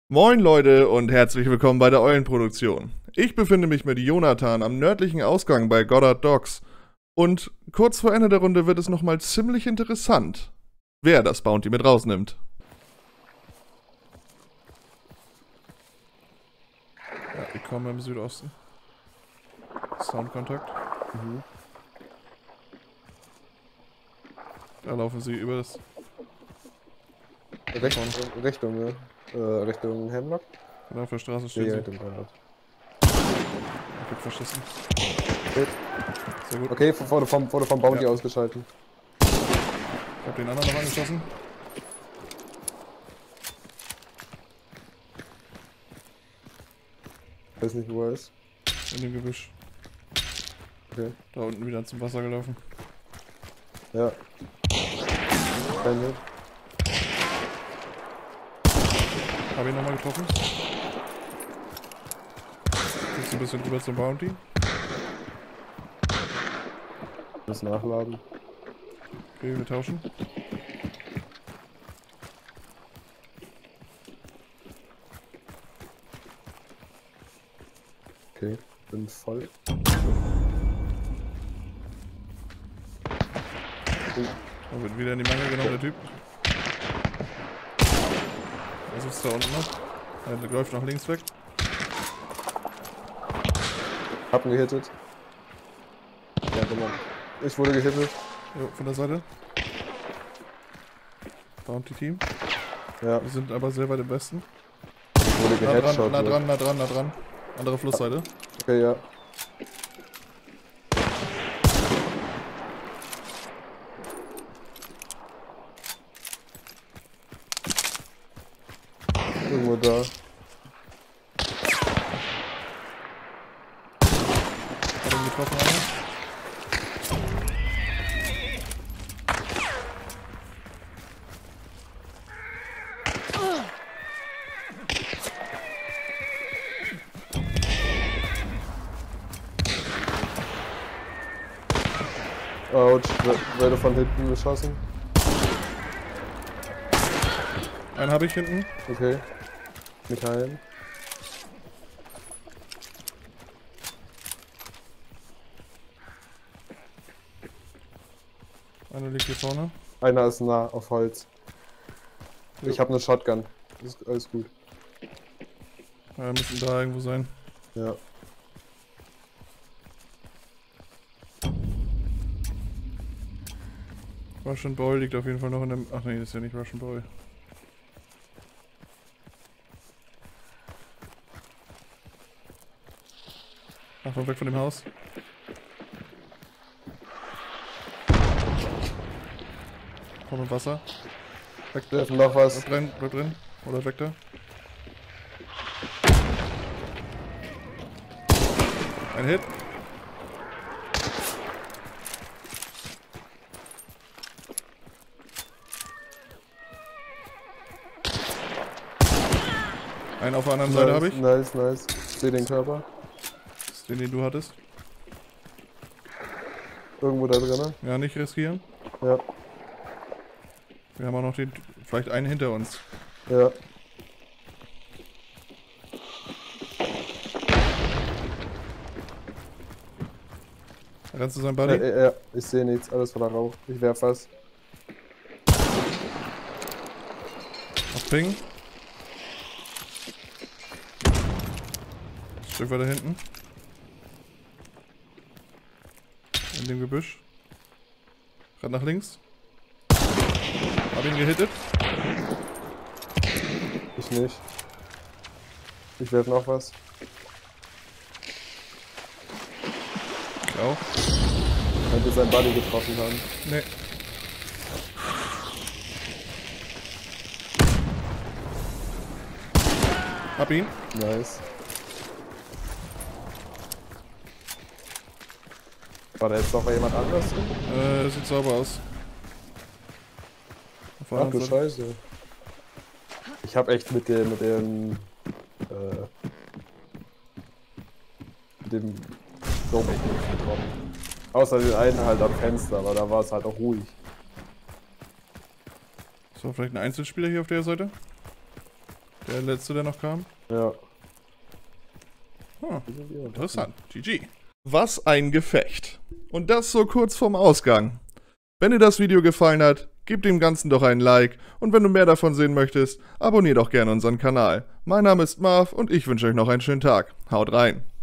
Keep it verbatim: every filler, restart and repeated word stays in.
Moin Leute und herzlich willkommen bei der Eulenproduktion. Ich befinde mich mit Jonathan am nördlichen Ausgang bei Goddard Docks. Und kurz vor Ende der Runde wird es nochmal ziemlich interessant, wer das Bounty mit rausnimmt. Ja, ich komme im Südosten. Soundkontakt. Mhm. Da laufen sie über das... Recht, äh, Richtung, ne? Äh, Richtung Hemlock? Genau, auf der Straße Nee, stehen sie. Richtung Goddard. Ich hab verschissen. Okay, Sehr gut. okay wurde vom, wurde vom Bounty Ja. ausgeschaltet. Ich hab den anderen noch angeschossen. Weiß nicht, wo er ist. In dem Gebüsch. Okay. Da unten wieder zum Wasser gelaufen. Ja. Kein Hit. Hab ihn nochmal getroffen. Jetzt ein bisschen rüber zum Bounty. Muss nachladen. Okay, wir tauschen. Okay, bin voll. Da wird wieder in die Mangel genommen, der Typ. Er sitzt da unten noch. Er läuft nach links weg. Hab ihn gehittet. Ja, genau. Ich wurde gehittet. Jo, von der Seite. Bounty Team. Ja, Wir sind aber sehr weit im Westen. ich wurde Nah dran, geheadshot. nah dran, nah dran, nah dran. Andere Flussseite. Okay, ja. Irgendwo da. Hat ihn getroffen, einer. Autsch, werde von hinten geschossen. Einen habe ich hinten. Okay. Mich heilen. Einer liegt hier vorne. Einer ist nah auf Holz. Ich habe eine Shotgun. Ist alles gut. Ja, wir müssen da irgendwo sein. Ja. Russian Boy liegt auf jeden Fall noch in dem... Ach nee, das ist ja nicht Russian Boy. Achtung, weg von dem Haus. Komm im Wasser. Weg, Wir dürfen noch was. bleib drin, bleib drin. Oder weg da. Ein Hit. Einen auf der anderen Seite habe ich. Nice, nice. Ich sehe den Körper. Das ist den, den du hattest. Irgendwo da drinnen. Ja, nicht riskieren. Ja. Wir haben auch noch den... Vielleicht einen hinter uns. Ja. Rennst du sein Ja, Buddy? ja, ja. Ich sehe nichts. Alles voller Rauch. Ich werf was. Auf Ping. Ein Stück weiter hinten. In dem Gebüsch. Rennt nach links. Hab ihn gehittet. Ich nicht. Ich werf noch was. Ich auch. Könnte sein Buddy getroffen haben. Nee. Hab ihn. Nice. War da jetzt noch mal jemand anders drin? Äh, sieht sauber aus. Auf der Ach du anderen Seite. Scheiße. Ich hab echt mit dem, mit dem, äh, mit dem Dom echt nicht getroffen. Außer den einen halt am Fenster, aber da war es halt auch ruhig. So, vielleicht ein Einzelspieler hier auf der Seite? Der letzte, der noch kam? Ja. Hm, interessant. G G. Was ein Gefecht. Und das so kurz vorm Ausgang. Wenn dir das Video gefallen hat, gib dem Ganzen doch einen Like und wenn du mehr davon sehen möchtest, abonnier doch gerne unseren Kanal. Mein Name ist Marv und ich wünsche euch noch einen schönen Tag. Haut rein!